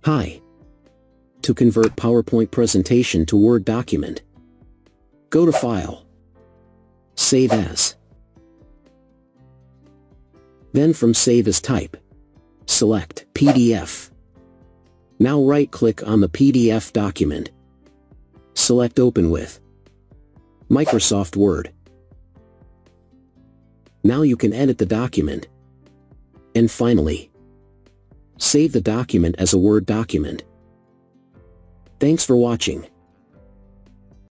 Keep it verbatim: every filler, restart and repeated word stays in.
Hi. To convert PowerPoint presentation to Word document, go to File, Save As. Then from Save As type, select P D F. Now right-click on the P D F document. Select Open with Microsoft Word. Now you can edit the document. And finally, save the document as a Word document. Thanks for watching.